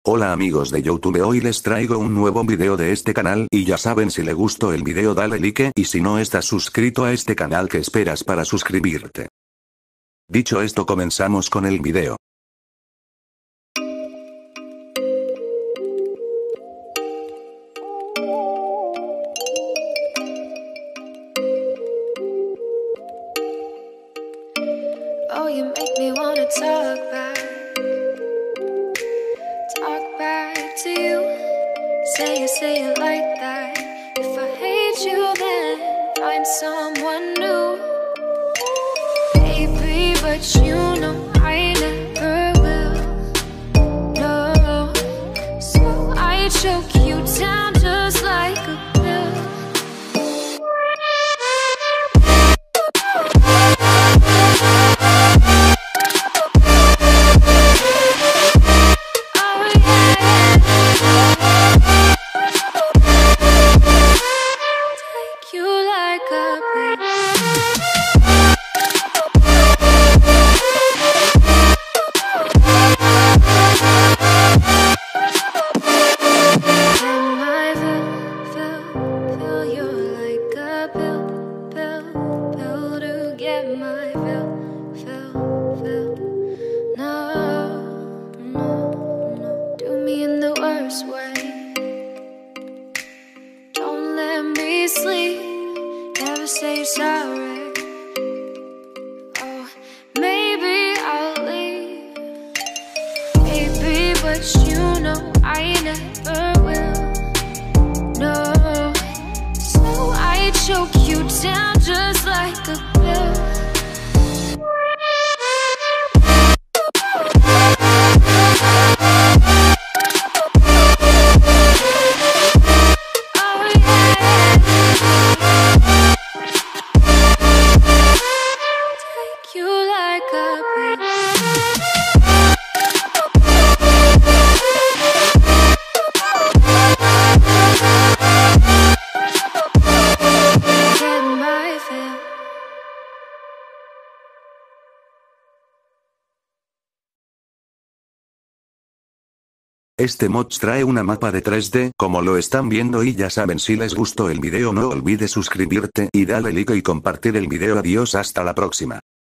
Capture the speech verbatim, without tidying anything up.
Hola amigos de YouTube, hoy les traigo un nuevo video de este canal y ya saben, si le gustó el video dale like y si no estás suscrito a este canal, ¿qué esperas para suscribirte? Dicho esto, comenzamos con el video. Oh, you make me wanna talk back, talk back to you. Say it, say it like that. If I hate you, then find someone new. Baby, but you know I never will. No, so I choke you down just like a pill. Sleep, never say sorry. Oh, maybe I'll leave, baby, but you know I never will. No, so I choke you down just like a pill. Este mod trae una mapa de tres D, como lo están viendo, y ya saben, si les gustó el video no olvides suscribirte y darle like y compartir el video. Adiós, hasta la próxima.